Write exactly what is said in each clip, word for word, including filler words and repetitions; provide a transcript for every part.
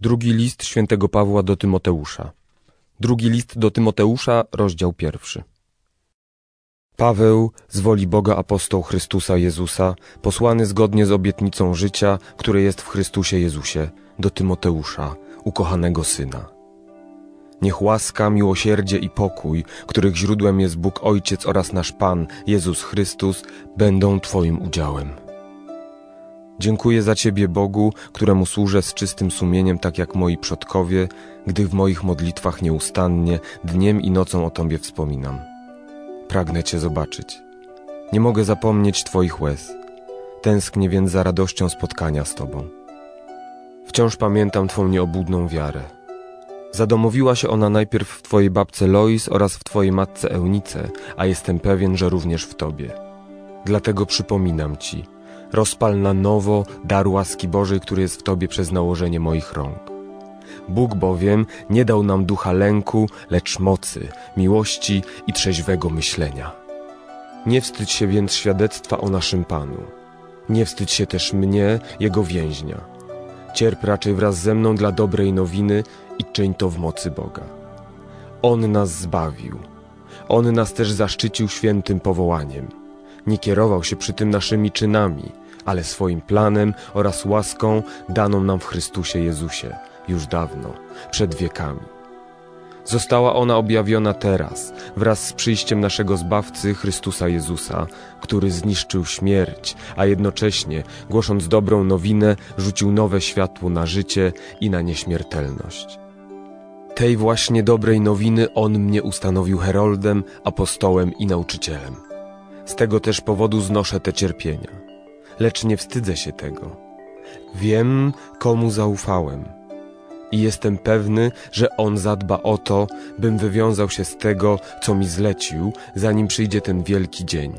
Drugi list świętego Pawła do Tymoteusza. Drugi list do Tymoteusza, rozdział pierwszy. Paweł, z woli Boga apostoł Chrystusa Jezusa, posłany zgodnie z obietnicą życia, które jest w Chrystusie Jezusie, do Tymoteusza, ukochanego Syna. Niech łaska, miłosierdzie i pokój, których źródłem jest Bóg Ojciec oraz nasz Pan, Jezus Chrystus, będą Twoim udziałem. Dziękuję za Ciebie, Bogu, któremu służę z czystym sumieniem, tak jak moi przodkowie, gdy w moich modlitwach nieustannie, dniem i nocą o Tobie wspominam. Pragnę Cię zobaczyć. Nie mogę zapomnieć Twoich łez. Tęsknię więc za radością spotkania z Tobą. Wciąż pamiętam Twą nieobłudną wiarę. Zadomowiła się ona najpierw w Twojej babce Lois oraz w Twojej matce Eunice, a jestem pewien, że również w Tobie. Dlatego przypominam Ci, rozpal na nowo dar łaski Bożej, który jest w Tobie przez nałożenie moich rąk. Bóg bowiem nie dał nam ducha lęku, lecz mocy, miłości i trzeźwego myślenia. Nie wstydź się więc świadectwa o naszym Panu. Nie wstydź się też mnie, Jego więźnia. Cierp raczej wraz ze mną dla dobrej nowiny i czyń to w mocy Boga. On nas zbawił. On nas też zaszczycił świętym powołaniem. Nie kierował się przy tym naszymi czynami, ale swoim planem oraz łaską daną nam w Chrystusie Jezusie, już dawno, przed wiekami. Została ona objawiona teraz, wraz z przyjściem naszego Zbawcy, Chrystusa Jezusa, który zniszczył śmierć, a jednocześnie, głosząc dobrą nowinę, rzucił nowe światło na życie i na nieśmiertelność. Tej właśnie dobrej nowiny On mnie ustanowił heroldem, apostołem i nauczycielem. Z tego też powodu znoszę te cierpienia. Lecz nie wstydzę się tego. Wiem, komu zaufałem. I jestem pewny, że On zadba o to, bym wywiązał się z tego, co mi zlecił, zanim przyjdzie ten wielki dzień.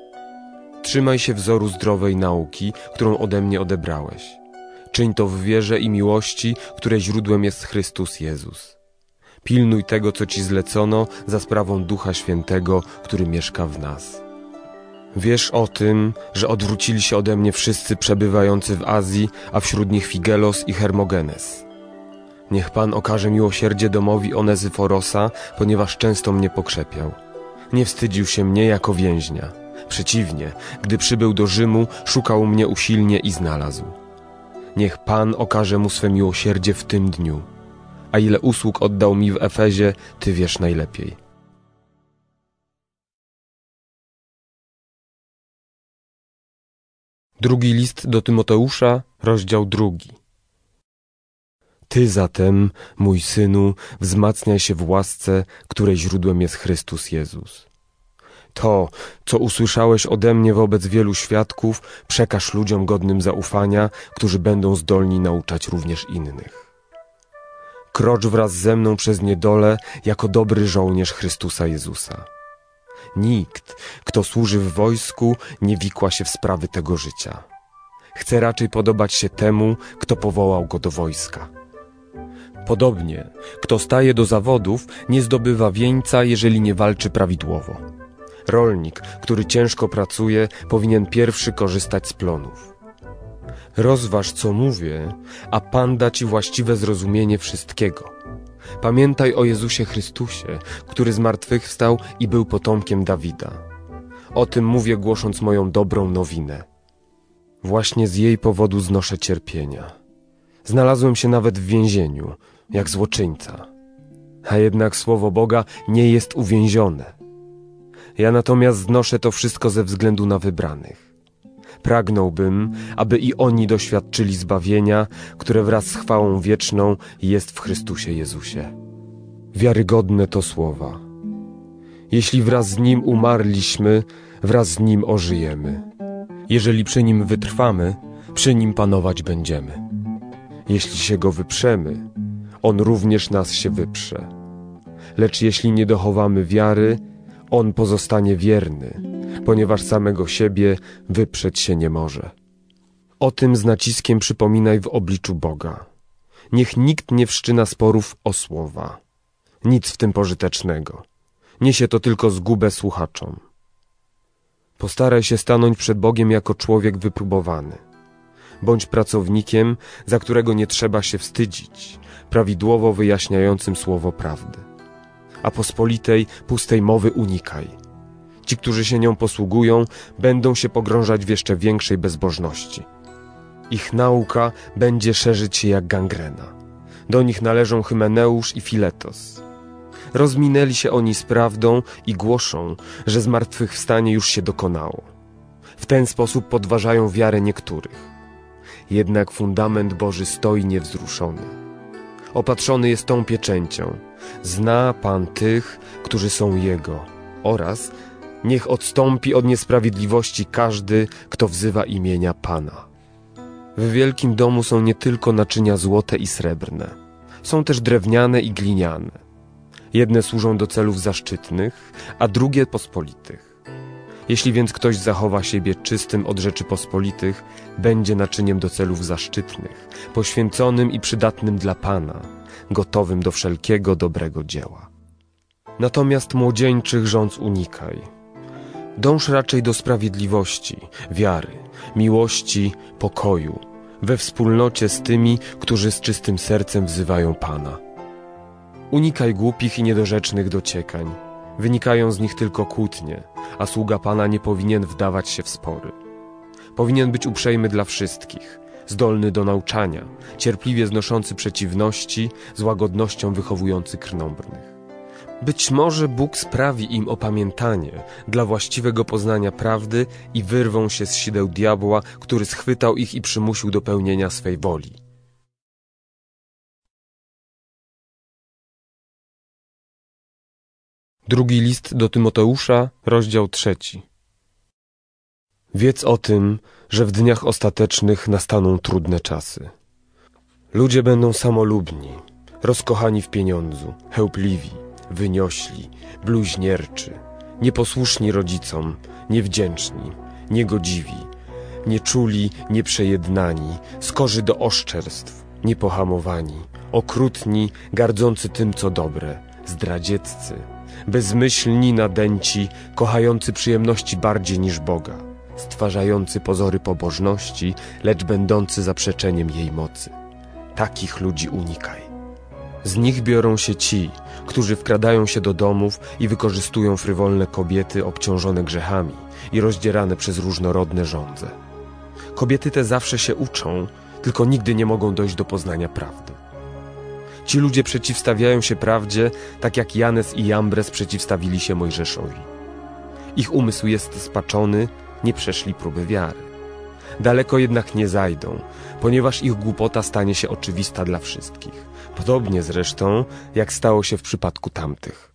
Trzymaj się wzoru zdrowej nauki, którą ode mnie odebrałeś. Czyń to w wierze i miłości, której źródłem jest Chrystus Jezus. Pilnuj tego, co Ci zlecono, za sprawą Ducha Świętego, który mieszka w nas. Wiesz o tym, że odwrócili się ode mnie wszyscy przebywający w Azji, a wśród nich Figelos i Hermogenes. Niech Pan okaże miłosierdzie domowi Onezyforosa, ponieważ często mnie pokrzepiał. Nie wstydził się mnie jako więźnia. Przeciwnie, gdy przybył do Rzymu, szukał mnie usilnie i znalazł. Niech Pan okaże mu swe miłosierdzie w tym dniu. A ile usług oddał mi w Efezie, Ty wiesz najlepiej. Drugi list do Tymoteusza, rozdział drugi. Ty zatem, mój synu, wzmacniaj się w łasce, której źródłem jest Chrystus Jezus. To, co usłyszałeś ode mnie wobec wielu świadków, przekaż ludziom godnym zaufania, którzy będą zdolni nauczać również innych. Krocz wraz ze mną przez niedolę, jako dobry żołnierz Chrystusa Jezusa. Nikt, kto służy w wojsku, nie wikła się w sprawy tego życia. Chce raczej podobać się temu, kto powołał go do wojska. Podobnie, kto staje do zawodów, nie zdobywa wieńca, jeżeli nie walczy prawidłowo. Rolnik, który ciężko pracuje, powinien pierwszy korzystać z plonów. Rozważ, co mówię, a Pan da Ci właściwe zrozumienie wszystkiego. Pamiętaj o Jezusie Chrystusie, który zmartwychwstał i był potomkiem Dawida. O tym mówię, głosząc moją dobrą nowinę. Właśnie z jej powodu znoszę cierpienia. Znalazłem się nawet w więzieniu, jak złoczyńca. A jednak słowo Boga nie jest uwięzione. Ja natomiast znoszę to wszystko ze względu na wybranych. Pragnąłbym, aby i oni doświadczyli zbawienia, które wraz z chwałą wieczną jest w Chrystusie Jezusie. Wiarygodne to słowa. Jeśli wraz z Nim umarliśmy, wraz z Nim ożyjemy. Jeżeli przy Nim wytrwamy, przy Nim panować będziemy. Jeśli się Go wyprzemy, On również nas się wyprze. Lecz jeśli nie dochowamy wiary, On pozostanie wierny, ponieważ samego siebie wyprzeć się nie może. O tym z naciskiem przypominaj w obliczu Boga. Niech nikt nie wszczyna sporów o słowa. Nic w tym pożytecznego. Niesie to tylko zgubę słuchaczom. Postaraj się stanąć przed Bogiem jako człowiek wypróbowany. bądź pracownikiem, za którego nie trzeba się wstydzić, prawidłowo wyjaśniającym słowo prawdy. A pospolitej, pustej mowy unikaj. Ci, którzy się nią posługują, będą się pogrążać w jeszcze większej bezbożności. Ich nauka będzie szerzyć się jak gangrena. Do nich należą Hymeneusz i Filetos. Rozminęli się oni z prawdą i głoszą, że zmartwychwstanie już się dokonało. W ten sposób podważają wiarę niektórych. Jednak fundament Boży stoi niewzruszony. Opatrzony jest tą pieczęcią. Zna Pan tych, którzy są Jego, oraz niech odstąpi od niesprawiedliwości każdy, kto wzywa imienia Pana. W wielkim domu są nie tylko naczynia złote i srebrne. Są też drewniane i gliniane. Jedne służą do celów zaszczytnych, a drugie pospolitych. Jeśli więc ktoś zachowa siebie czystym od rzeczy pospolitych, będzie naczyniem do celów zaszczytnych, poświęconym i przydatnym dla Pana, gotowym do wszelkiego dobrego dzieła. Natomiast młodzieńczych rządz unikaj. Dąż raczej do sprawiedliwości, wiary, miłości, pokoju, we wspólnocie z tymi, którzy z czystym sercem wzywają Pana. Unikaj głupich i niedorzecznych dociekań. Wynikają z nich tylko kłótnie, a sługa Pana nie powinien wdawać się w spory. Powinien być uprzejmy dla wszystkich, zdolny do nauczania, cierpliwie znoszący przeciwności, z łagodnością wychowujący krnąbrnych. Być może Bóg sprawi im opamiętanie dla właściwego poznania prawdy i wyrwą się z sideł diabła, który schwytał ich i przymusił do pełnienia swej woli. Drugi list do Tymoteusza, rozdział trzeci. Wiedz o tym, że w dniach ostatecznych nastaną trudne czasy. Ludzie będą samolubni, rozkochani w pieniądzu, chełpliwi, wyniośli, bluźnierczy, nieposłuszni rodzicom, niewdzięczni, niegodziwi, nieczuli, nieprzejednani, skorzy do oszczerstw, niepohamowani, okrutni, gardzący tym, co dobre, zdradzieccy, bezmyślni, nadęci, kochający przyjemności bardziej niż Boga, stwarzający pozory pobożności, lecz będący zaprzeczeniem jej mocy. Takich ludzi unikaj. Z nich biorą się ci, którzy wkradają się do domów i wykorzystują frywolne kobiety obciążone grzechami i rozdzierane przez różnorodne żądze. Kobiety te zawsze się uczą, tylko nigdy nie mogą dojść do poznania prawdy. Ci ludzie przeciwstawiają się prawdzie, tak jak Janes i Jambres przeciwstawili się Mojżeszowi. Ich umysł jest spaczony, nie przeszli próby wiary. Daleko jednak nie zajdą, ponieważ ich głupota stanie się oczywista dla wszystkich. Podobnie zresztą, jak stało się w przypadku tamtych.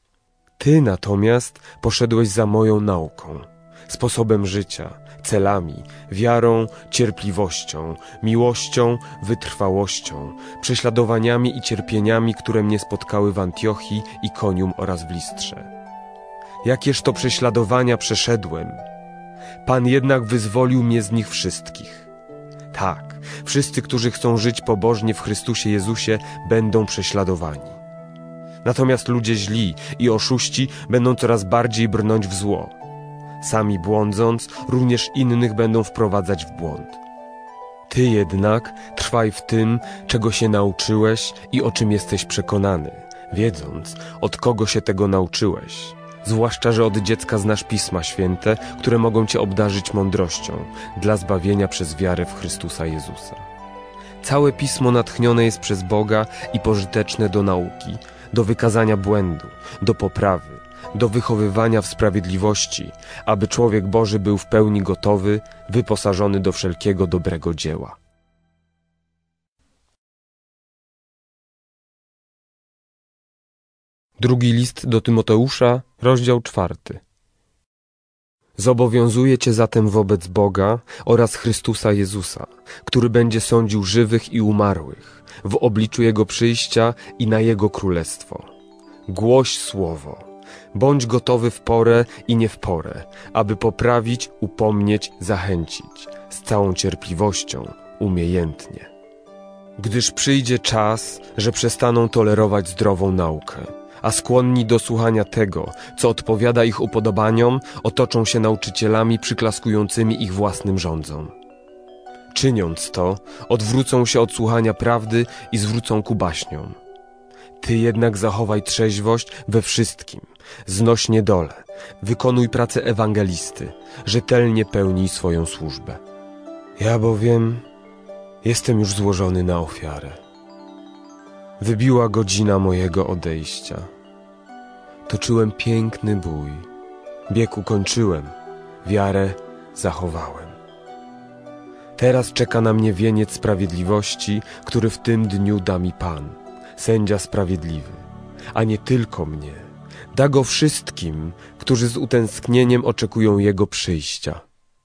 Ty natomiast poszedłeś za moją nauką, sposobem życia, celami, wiarą, cierpliwością, miłością, wytrwałością, prześladowaniami i cierpieniami, które mnie spotkały w Antiochii, Ikonium oraz w Listrze. Jakież to prześladowania przeszedłem! Pan jednak wyzwolił mnie z nich wszystkich. Tak, wszyscy, którzy chcą żyć pobożnie w Chrystusie Jezusie, będą prześladowani. Natomiast ludzie źli i oszuści będą coraz bardziej brnąć w zło. Sami błądząc, również innych będą wprowadzać w błąd. Ty jednak trwaj w tym, czego się nauczyłeś i o czym jesteś przekonany, wiedząc, od kogo się tego nauczyłeś. Zwłaszcza, że od dziecka znasz Pisma Święte, które mogą cię obdarzyć mądrością dla zbawienia przez wiarę w Chrystusa Jezusa. Całe Pismo natchnione jest przez Boga i pożyteczne do nauki, do wykazania błędu, do poprawy, do wychowywania w sprawiedliwości, aby człowiek Boży był w pełni gotowy, wyposażony do wszelkiego dobrego dzieła. Drugi list do Tymoteusza, rozdział czwarty. Zobowiązuję cię zatem wobec Boga oraz Chrystusa Jezusa, który będzie sądził żywych i umarłych, w obliczu Jego przyjścia i na Jego królestwo. Głoś słowo, bądź gotowy w porę i nie w porę, aby poprawić, upomnieć, zachęcić, z całą cierpliwością, umiejętnie. Gdyż przyjdzie czas, że przestaną tolerować zdrową naukę, a skłonni do słuchania tego, co odpowiada ich upodobaniom, otoczą się nauczycielami przyklaskującymi ich własnym rządzom. Czyniąc to, odwrócą się od słuchania prawdy i zwrócą ku baśniom. Ty jednak zachowaj trzeźwość we wszystkim, znoś niedolę, wykonuj pracę ewangelisty, rzetelnie pełnij swoją służbę. Ja bowiem jestem już złożony na ofiarę. Wybiła godzina mojego odejścia. Toczyłem piękny bój, bieg ukończyłem, wiarę zachowałem. Teraz czeka na mnie wieniec sprawiedliwości, który w tym dniu da mi Pan, sędzia sprawiedliwy, a nie tylko mnie. Da go wszystkim, którzy z utęsknieniem oczekują Jego przyjścia.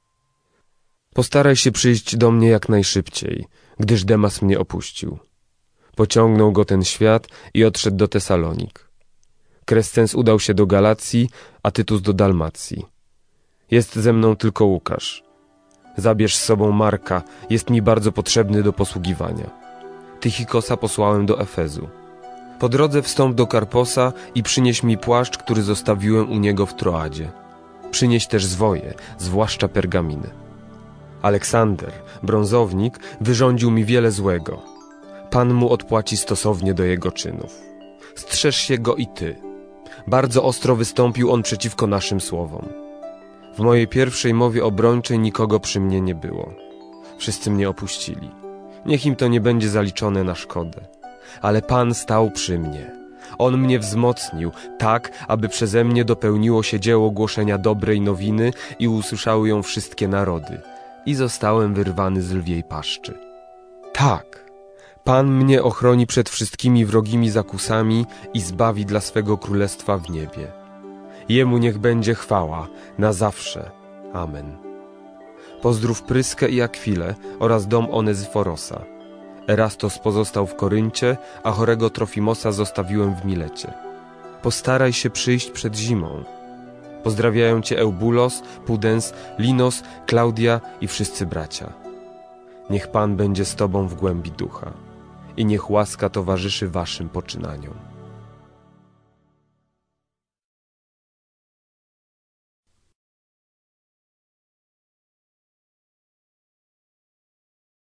Postaraj się przyjść do mnie jak najszybciej, gdyż Demas mnie opuścił. Pociągnął go ten świat i odszedł do Tesalonik. Krescens udał się do Galacji, a Tytus do Dalmacji. Jest ze mną tylko Łukasz. Zabierz z sobą Marka, jest mi bardzo potrzebny do posługiwania. Tychikosa posłałem do Efezu. Po drodze wstąp do Karposa i przynieś mi płaszcz, który zostawiłem u niego w Troadzie. Przynieś też zwoje, zwłaszcza pergaminy. Aleksander, brązownik, wyrządził mi wiele złego. Pan mu odpłaci stosownie do jego czynów. Strzeż się go i ty. Bardzo ostro wystąpił on przeciwko naszym słowom. W mojej pierwszej mowie obrończej nikogo przy mnie nie było. Wszyscy mnie opuścili. Niech im to nie będzie zaliczone na szkodę. Ale Pan stał przy mnie. On mnie wzmocnił, tak, aby przeze mnie dopełniło się dzieło głoszenia dobrej nowiny i usłyszały ją wszystkie narody. I zostałem wyrwany z lwiej paszczy. Tak, Pan mnie ochroni przed wszystkimi wrogimi zakusami i zbawi dla swego królestwa w niebie. Jemu niech będzie chwała, na zawsze. Amen. Pozdrów Pryskę i Akwilę oraz dom Onezyforosa. Erastos pozostał w Koryncie, a chorego Trofimosa zostawiłem w Milecie. Postaraj się przyjść przed zimą. Pozdrawiają cię Eubulos, Pudens, Linos, Klaudia i wszyscy bracia. Niech Pan będzie z tobą w głębi ducha i niech łaska towarzyszy waszym poczynaniom.